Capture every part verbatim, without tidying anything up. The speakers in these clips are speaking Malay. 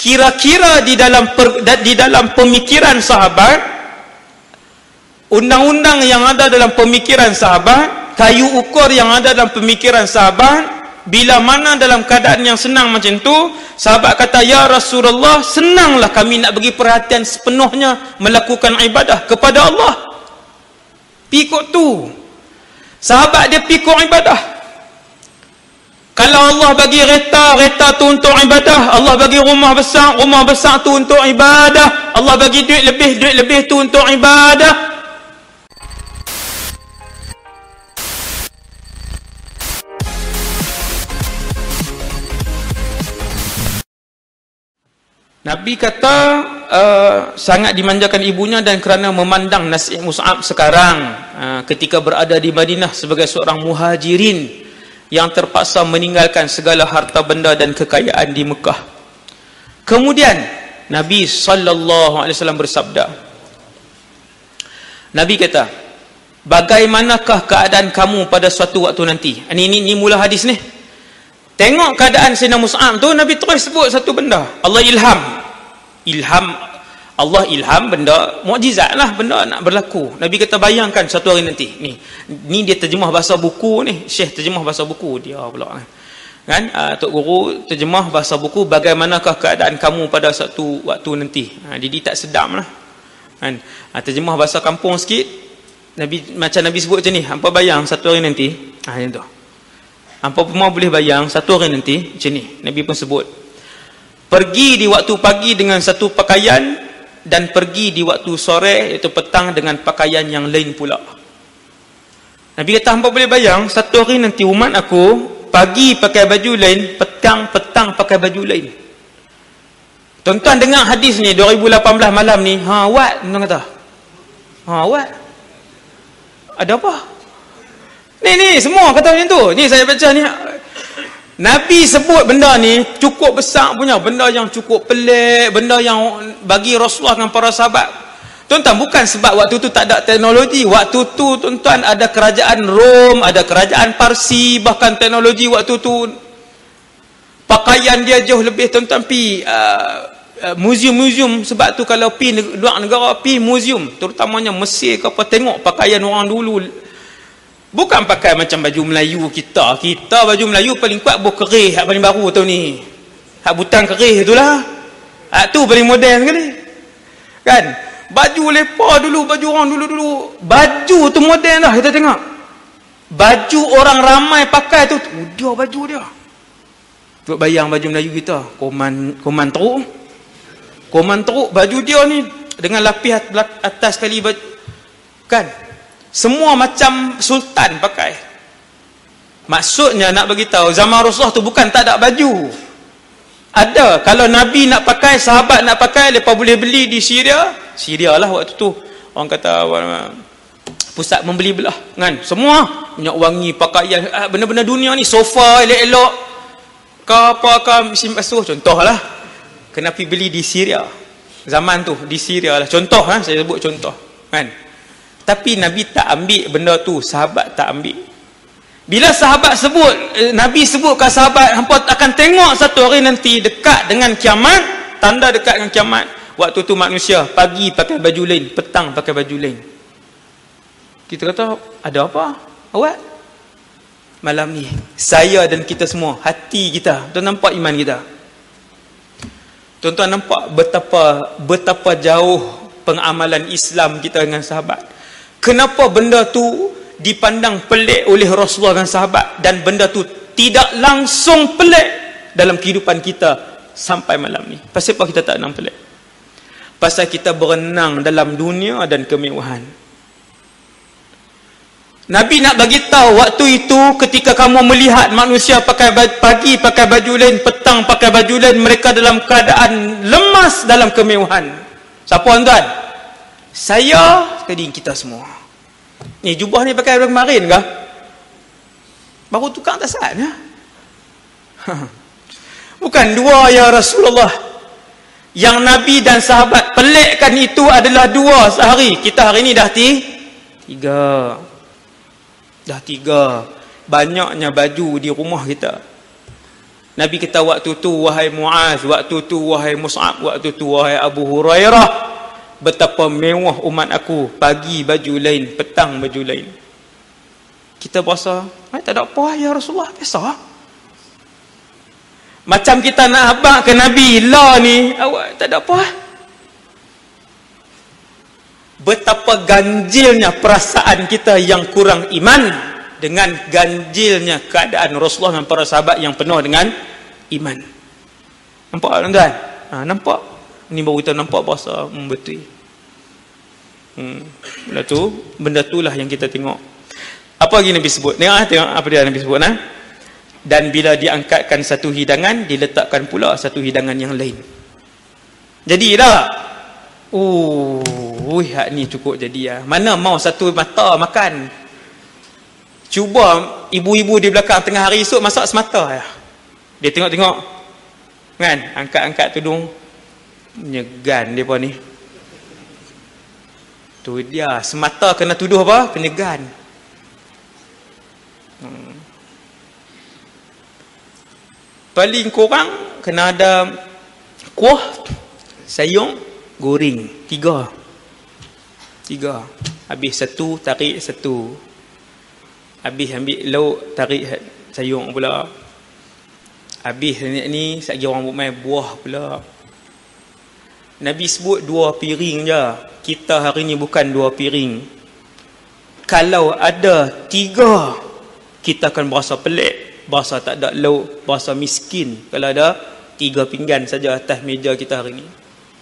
kira-kira di dalam per, di dalam pemikiran sahabat, undang-undang yang ada dalam pemikiran sahabat, kayu ukur yang ada dalam pemikiran sahabat, bila mana dalam keadaan yang senang macam tu, sahabat kata, ya Rasulullah, senanglah kami nak bagi perhatian sepenuhnya melakukan ibadah kepada Allah. Pikuk tu sahabat dia pikuk ibadah. Kalau Allah bagi reta, reta tu untuk ibadah. Allah bagi rumah besar, rumah besar tu untuk ibadah. Allah bagi duit lebih, duit lebih tu untuk ibadah. Nabi kata uh, sangat dimanjakan ibunya, dan kerana memandang nasib Mus'ab sekarang uh, ketika berada di Madinah sebagai seorang muhajirin yang terpaksa meninggalkan segala harta benda dan kekayaan di Mekah. Kemudian Nabi sallallahu alaihi wasallam bersabda, Nabi kata, bagaimanakah keadaan kamu pada suatu waktu nanti? Ini ini, ini mula hadis ni. Tengok keadaan Sayyidina Mus'ab tu, Nabi terus sebut satu benda. Allah ilham. Ilham. Allah ilham benda, mukjizat lah benda nak berlaku. Nabi kata, bayangkan satu hari nanti. Ni ni dia terjemah bahasa buku ni. Syekh terjemah bahasa buku. Dia pula kan. Uh, Tok Guru terjemah bahasa buku, bagaimanakah keadaan kamu pada satu waktu nanti. Ha, dia, dia tak sedap lah. Kan? Uh, terjemah bahasa kampung sikit. Nabi, macam Nabi sebut macam ni. Hampa bayang satu hari nanti. Ha, macam tu. Hampa semua boleh bayang satu hari nanti macam ni. Nabi pun sebut, pergi di waktu pagi dengan satu pakaian, dan pergi di waktu sore iaitu petang dengan pakaian yang lain pula. Nabi kata, hampa boleh bayang satu hari nanti umat aku pagi pakai baju lain, petang petang pakai baju lain. Tuan-tuan dengar hadis ni dua ribu lapan belas malam ni. Ha, what? Tuan kata, ha, what? Ada apa? Ni ni semua kata macam tu. Ni saya baca ni, Nabi sebut benda ni cukup besar punya, benda yang cukup pelik, benda yang bagi Rasulullah dengan para sahabat. Tuan-tuan, bukan sebab waktu tu tak ada teknologi. Waktu tu tuan-tuan ada kerajaan Rom, ada kerajaan Parsi, bahkan teknologi waktu tu pakaian dia jauh lebih. Tuan-tuan pi uh, uh, museum-museum, sebab tu kalau pi luar negara, pi museum, terutamanya Mesir ke apa, tengok pakaian orang dulu. Bukan pakai macam baju Melayu kita. Kita baju Melayu paling kuat buh kerih, hak paling baru tahun ni. Hak butang kerih itulah. Hak tu paling moden sekali. Kan? Baju lepa dulu, baju orang dulu-dulu. Baju tu moden dah, kita tengok. Baju orang ramai pakai tu, oh, dia baju dia. Cuba bayang baju Melayu kita. Koman koman teruk. Koman teruk baju dia ni dengan lapis atas sekali baju. Kan? Semua macam sultan pakai. Maksudnya nak bagi tahu zaman Rasulullah tu bukan tak ada baju. Ada. Kalau Nabi nak pakai, sahabat nak pakai, mereka boleh beli di Syria. Syria lah waktu tu. Orang kata pusat membeli belah kan. Semua minyak wangi, pakaian, benda-benda dunia ni, sofa elok-elok. Ka apa ka mesin basuh, contohlah. Kena pergi beli di Syria. Zaman tu di Syria lah. Contoh ha, saya sebut contoh. Kan? Tapi Nabi tak ambil benda tu, sahabat tak ambil. Bila sahabat sebut, Nabi sebut ke sahabat, hampa akan tengok satu hari nanti dekat dengan kiamat, tanda dekat dengan kiamat. Waktu tu manusia pagi pakai baju lain, petang pakai baju lain. Kita kata, ada apa? Awak? Malam ni, saya dan kita semua, hati kita, tuan nampak iman kita. Tuan-tuan nampak betapa betapa jauh pengamalan Islam kita dengan sahabat. Kenapa benda tu dipandang pelik oleh Rasulullah dan sahabat, dan benda tu tidak langsung pelik dalam kehidupan kita sampai malam ni? Pasal apa kita tak nak pelik? Pasal kita berenang dalam dunia dan kemewahan. Nabi nak bagi tahu waktu itu ketika kamu melihat manusia pakai pagi pakai baju lain, petang pakai baju lain, mereka dalam keadaan lemas dalam kemewahan. Siapa tuan? Saya, tadi kita semua. Ni jubah ni pakai dari kemarin kah? Baru tukar atasan ya? Bukan dua ya Rasulullah. Yang Nabi dan sahabat pelikkan itu adalah dua sehari. Kita hari ni dah ti tiga. Dah tiga. Banyaknya baju di rumah kita. Nabi kata waktu tu wahai Muaz, waktu tu wahai Mus'ab, waktu tu wahai Abu Hurairah, betapa mewah umat aku, pagi baju lain, petang baju lain. Kita berasa, eh, tak ada apa ya Rasulullah, biasa. Macam kita nak habaq ke Nabi, lah ni, awak tak ada apa. Betapa ganjilnya perasaan kita yang kurang iman dengan ganjilnya keadaan Rasulullah dan para sahabat yang penuh dengan iman. Nampak tuan-tuan? Ha, nampak? Ni baru kita nampak bahasa hmm, betul. Hmm. Benda tu, benda itulah yang kita tengok. Apa lagi Nabi sebut? Tengok, tengok apa dia Nabi sebut. Ha? Dan bila diangkatkan satu hidangan, diletakkan pula satu hidangan yang lain. Jadi dah. Oh, wih, hak ni cukup jadi ya. Mana mau satu mata makan. Cuba ibu-ibu di belakang tengah hari esok masak semata ya. Dia tengok-tengok. Kan? Angkat-angkat tudung. Menyegan depa ni. Tu dia, semata kena tuduh apa? Penyegan. Hmm. Paling kurang kena ada kuah, sayur, goreng. Tiga. Tiga. Habis satu, tarik satu. Habis ambil lauk, tarik sayur pula. Habis ni, ni satgi orang buat main buah pula. Nabi sebut dua piring je. Kita hari ni bukan dua piring. Kalau ada tiga, kita akan berasa pelik. Berasa tak ada lauk, berasa miskin. Kalau ada tiga pinggan saja atas meja kita hari ni.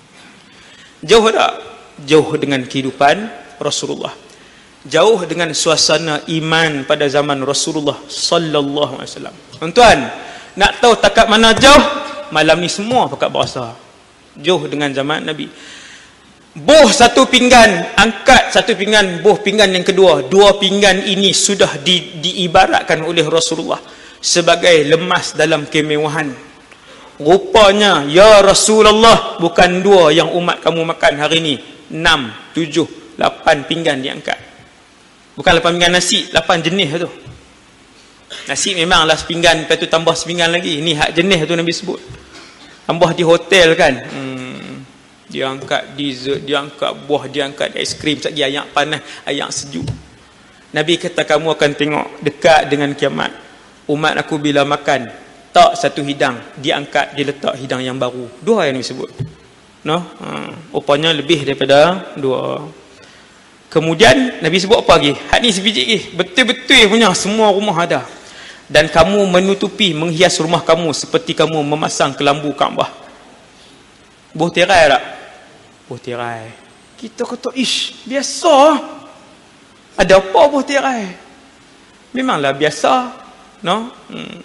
Jauh tak? Jauh dengan kehidupan Rasulullah. Jauh dengan suasana iman pada zaman Rasulullah sallallahu alaihi wasallam. Tuan-tuan, nak tahu takat mana jauh? Malam ni semua pakat berasa. Jauh dengan zaman Nabi. Buh satu pinggan, angkat satu pinggan, buh pinggan yang kedua. Dua pinggan ini sudah di, diibaratkan oleh Rasulullah sebagai lemas dalam kemewahan. Rupanya, ya Rasulullah, bukan dua yang umat kamu makan hari ni. Enam, tujuh, lapan pinggan diangkat. Bukan lapan pinggan nasi, lapan jenis tu. Nasi memanglah sepinggan, lepas tu tambah sepinggan lagi. Ini hak jenis tu Nabi sebut. Tambah di hotel kan. Hmm, dia angkat dessert, dia angkat buah, dia angkat aiskrim, lagi ayak panas, ayak sejuk. Nabi kata kamu akan tengok dekat dengan kiamat. Umat aku bila makan, tak satu hidang, diangkat, diletak hidang yang baru. Dua yang Nabi sebut. No? Ha, rupanya lebih daripada dua. Kemudian Nabi sebut apa lagi? Hak ni sebiji lagi. Betul-betul punya semua rumah ada. Dan kamu menutupi, menghias rumah kamu seperti kamu memasang kelambu Kaabah. Buh tirai tak? Buh tirai. Kita kata, ish, biasa. Ada apa buh tirai? Memanglah biasa. No? Hmm.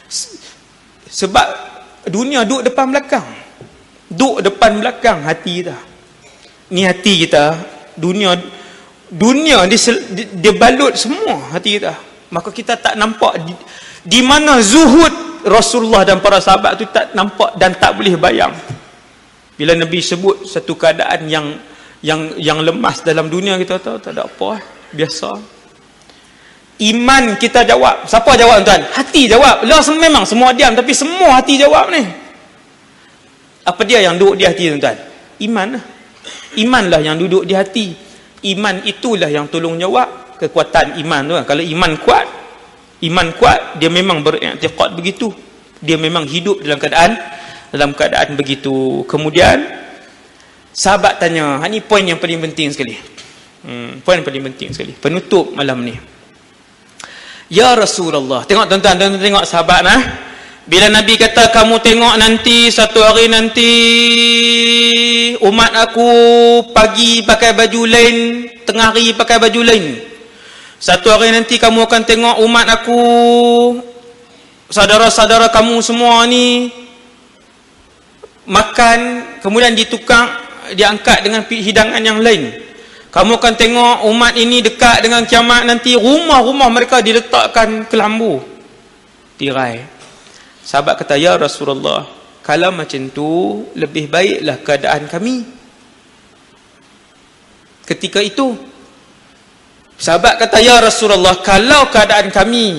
Sebab dunia duduk depan belakang. Duduk depan belakang hati kita. Ni hati kita. Dunia dunia dia, dia balut semua hati kita. Maka kita tak nampak di, di mana zuhud Rasulullah dan para sahabat tu tak nampak dan tak boleh bayang. Bila Nabi sebut satu keadaan yang yang yang lemas dalam dunia, kita tahu tak ada apa, biasa. Iman kita jawab. Siapa jawab tuan? Hati jawab. Lah memang semua diam, tapi semua hati jawab ni. Apa dia yang duduk di hati tuan? Iman lah. Imanlah yang duduk di hati. Iman itulah yang tolong jawab kekuatan iman tu. Kalau iman kuat, iman kuat, dia memang beriktikad begitu. Dia memang hidup dalam keadaan dalam keadaan begitu. Kemudian sahabat tanya, ini poin yang paling penting sekali. Hmm, poin yang paling penting sekali. Penutup malam ni. Ya Rasulullah, tengok tuan-tuan, tuan-tuan tengok sahabat nah. Bila Nabi kata kamu tengok nanti satu hari nanti umat aku pagi pakai baju lain, tengah hari pakai baju lain. Satu hari nanti kamu akan tengok umat aku, saudara-saudara kamu semua ni makan kemudian ditukar, diangkat dengan hidangan yang lain. Kamu akan tengok umat ini dekat dengan kiamat nanti, rumah-rumah mereka diletakkan kelambu, tirai. Sahabat kata, ya Rasulullah, kalau macam tu lebih baiklah keadaan kami ketika itu. Sahabat kata, ya Rasulullah, kalau keadaan kami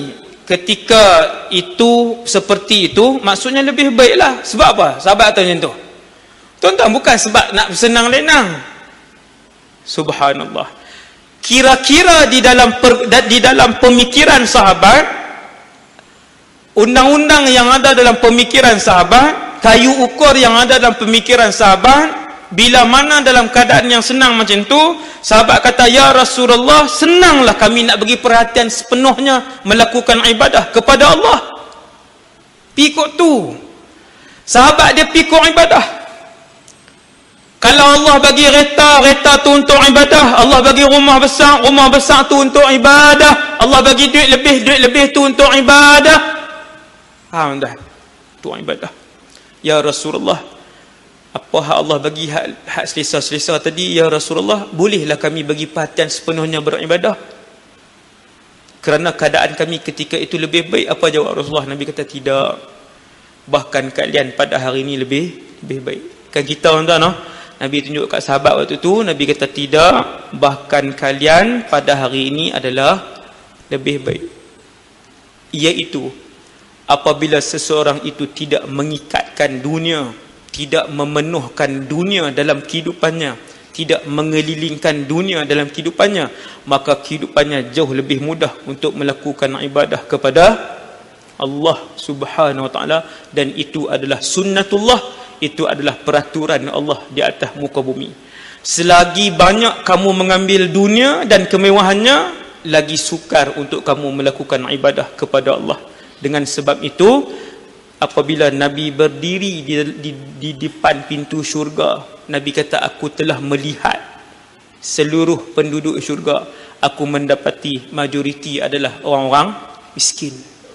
ketika itu seperti itu, maksudnya lebih baiklah. Sebab apa? Sahabat kata macam tu. Tuan-tuan, bukan sebab nak senang lenang. Subhanallah. Kira-kira di dalam per, di dalam pemikiran sahabat, undang-undang yang ada dalam pemikiran sahabat, kayu ukur yang ada dalam pemikiran sahabat, bila mana dalam keadaan yang senang macam tu, sahabat kata, ya Rasulullah, senanglah kami nak bagi perhatian sepenuhnya melakukan ibadah kepada Allah. Pikuk tu. Sahabat dia pikuk ibadah. Kalau Allah bagi reta, reta tu untuk ibadah. Allah bagi rumah besar, rumah besar tu untuk ibadah. Allah bagi duit lebih, duit lebih tu untuk ibadah. Faham dah? Untuk ibadah. Ya Rasulullah, apa hak Allah bagi hak, hak selesa-selesa tadi, ya Rasulullah, bolehlah kami bagi perhatian sepenuhnya beribadah kerana keadaan kami ketika itu lebih baik. Apa jawab Rasulullah? Nabi kata, tidak, bahkan kalian pada hari ini lebih lebih baik. Kan kita tuan-tuan, no? Nabi tunjuk kat sahabat waktu tu, Nabi kata, tidak, bahkan kalian pada hari ini adalah lebih baik. Iaitu apabila seseorang itu tidak mengikatkan dunia, tidak memenuhkan dunia dalam kehidupannya, tidak mengelilingkan dunia dalam kehidupannya, maka kehidupannya jauh lebih mudah untuk melakukan ibadah kepada Allah Subhanahu wa taala, dan itu adalah sunnatullah, itu adalah peraturan Allah di atas muka bumi. Selagi banyak kamu mengambil dunia dan kemewahannya, lagi sukar untuk kamu melakukan ibadah kepada Allah. Dengan sebab itu, apabila Nabi berdiri di, di, di depan pintu syurga, Nabi kata, aku telah melihat seluruh penduduk syurga, aku mendapati majoriti adalah orang-orang miskin.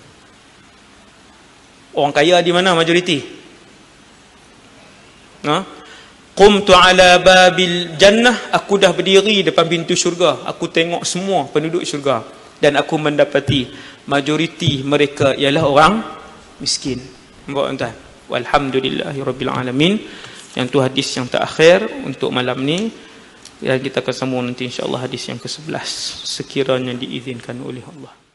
Orang kaya di mana majoriti? Ha? Qumtu ala babil jannah, aku dah berdiri depan pintu syurga, aku tengok semua penduduk syurga, dan aku mendapati majoriti mereka ialah orang miskin. Tuan-tuan, walhamdulillahirabbil alamin. Yang tu hadis yang terakhir untuk malam ni, dan kita akan sambung nanti insya-Allah hadis yang ke sebelas sekiranya diizinkan oleh Allah.